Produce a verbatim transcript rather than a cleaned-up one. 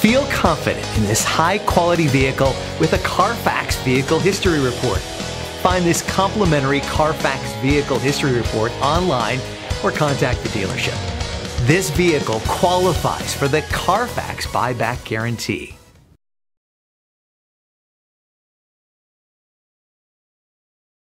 Feel confident in this high-quality vehicle with a Carfax Vehicle History Report. Find this complimentary Carfax Vehicle History Report online or contact the dealership. This vehicle qualifies for the Carfax Buyback Guarantee.